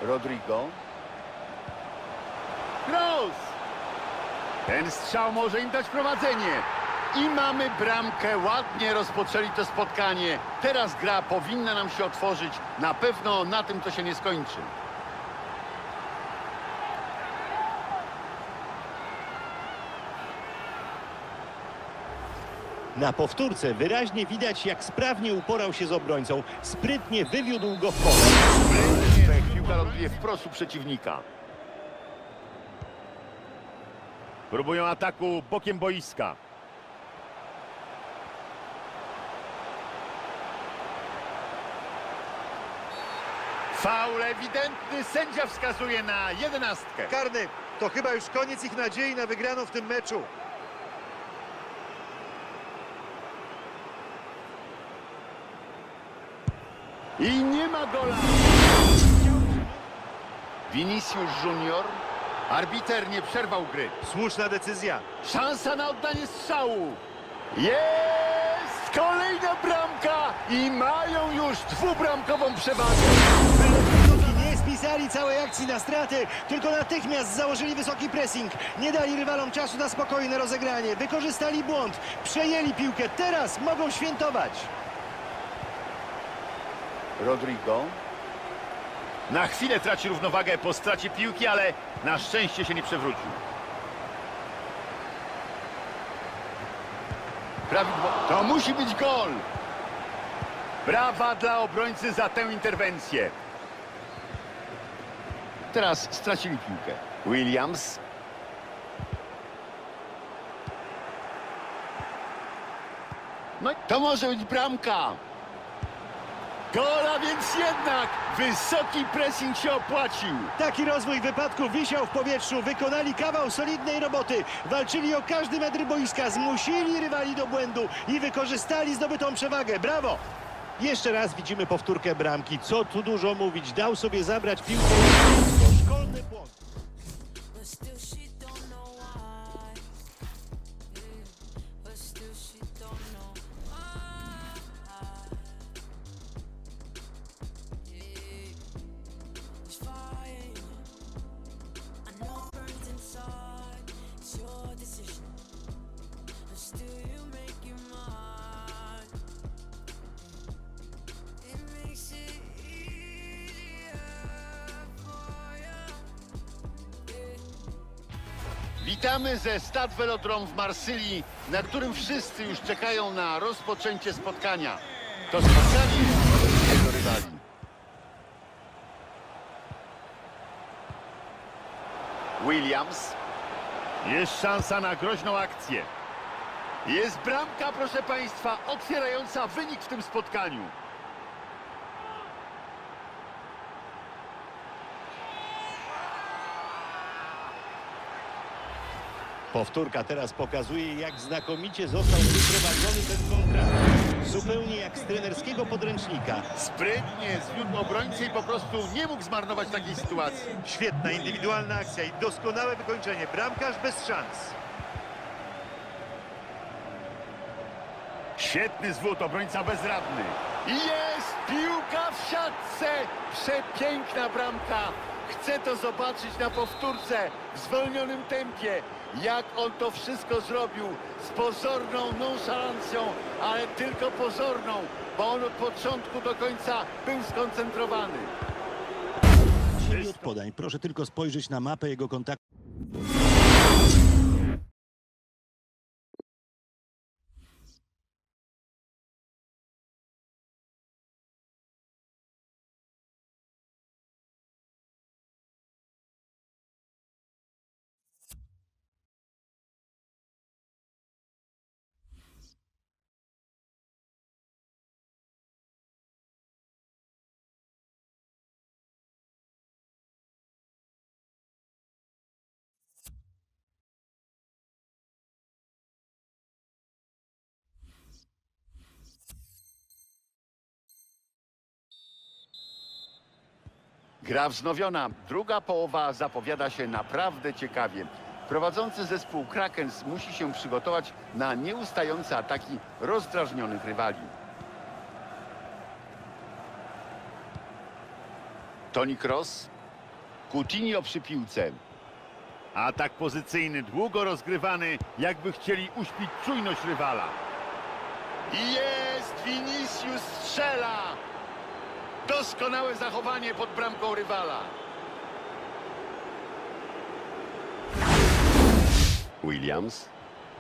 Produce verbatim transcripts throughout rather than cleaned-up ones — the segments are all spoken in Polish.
Rodrigo. Kroos! Ten strzał może im dać prowadzenie. I mamy bramkę. Ładnie rozpoczęli to spotkanie. Teraz gra powinna nam się otworzyć. Na pewno na tym to się nie skończy. Na powtórce wyraźnie widać, jak sprawnie uporał się z obrońcą. Sprytnie wywiódł go w pole. Sprytnie. Piłka ląduje wprost u przeciwnika. Próbują ataku bokiem boiska. Faul ewidentny. Sędzia wskazuje na jedenastkę. Karny. To chyba już koniec ich nadziei na wygraną w tym meczu. I nie ma gola. Vinicius Junior. Arbiter nie przerwał gry. Słuszna decyzja. Szansa na oddanie strzału. Jest! Kolejna bramka! I mają już dwubramkową przewagę. Nie spisali całej akcji na straty, tylko natychmiast założyli wysoki pressing. Nie dali rywalom czasu na spokojne rozegranie. Wykorzystali błąd. Przejęli piłkę. Teraz mogą świętować. Rodrigo. Na chwilę traci równowagę po stracie piłki, ale na szczęście się nie przewrócił. Prawidłowo. To musi być gol. Brawa dla obrońcy za tę interwencję. Teraz stracili piłkę. Williams. No i to może być bramka. Gola, więc jednak wysoki pressing się opłacił. Taki rozwój wypadku wisiał w powietrzu. Wykonali kawał solidnej roboty. Walczyli o każdy metr boiska. Zmusili rywali do błędu i wykorzystali zdobytą przewagę. Brawo! Jeszcze raz widzimy powtórkę bramki. Co tu dużo mówić. Dał sobie zabrać piłkę. To szkolny błąd. Witamy ze Stade Velodrome w Marsylii, na którym wszyscy już czekają na rozpoczęcie spotkania. To spotkanie jego rywali. Williams. Jest szansa na groźną akcję. Jest bramka, proszę Państwa, otwierająca wynik w tym spotkaniu. Powtórka teraz pokazuje, jak znakomicie został wyprowadzony ten kontrakt. Zupełnie jak z trenerskiego podręcznika. Sprytnie zwiódł obrońcę i po prostu nie mógł zmarnować takiej sytuacji. Świetna indywidualna akcja i doskonałe wykończenie. Bramkarz bez szans. Świetny zwód, obrońca bezradny. I jest piłka w siatce. Przepiękna bramka. Chcę to zobaczyć na powtórce w zwolnionym tempie. Jak on to wszystko zrobił z pozorną nonszalancją, ale tylko pozorną, bo on od początku do końca był skoncentrowany. Od podań. Proszę tylko spojrzeć na mapę jego kontaktu. Gra wznowiona. Druga połowa zapowiada się naprawdę ciekawie. Prowadzący zespół Krakens musi się przygotować na nieustające ataki rozdrażnionych rywali. Toni Kroos. Coutinho przy piłce. Atak pozycyjny, długo rozgrywany, jakby chcieli uśpić czujność rywala. I jest! Vinicius strzela! Doskonałe zachowanie pod bramką rywala. Williams.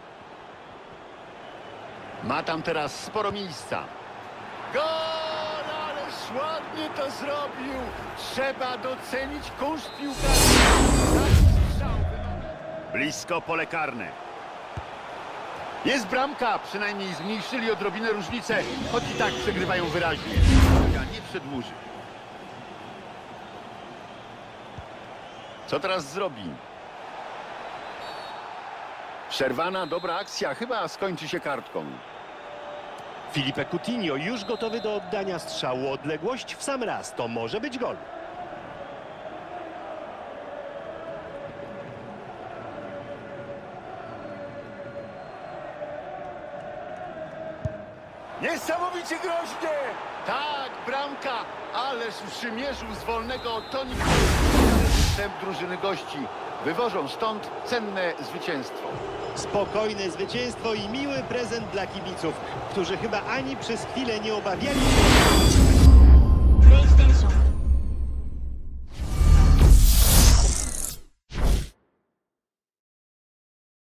Ma tam teraz sporo miejsca. Gol! Ależ ładnie to zrobił! Trzeba docenić kunszt piłkarza. Taki strzał wymaga. Blisko pole karne. Jest bramka! Przynajmniej zmniejszyli odrobinę różnicę, choć i tak przegrywają wyraźnie. Uwaga, nie przedłuży. Co teraz zrobi? Przerwana, dobra akcja. Chyba skończy się kartką. Filipe Coutinho już gotowy do oddania strzału. Odległość w sam raz. To może być gol. Niesamowicie groźnie! Tak, bramka! Ależ przymierzył z wolnego Toni. Wstęp drużyny gości. Wywożą stąd cenne zwycięstwo. Spokojne zwycięstwo i miły prezent dla kibiców, którzy chyba ani przez chwilę nie obawiali się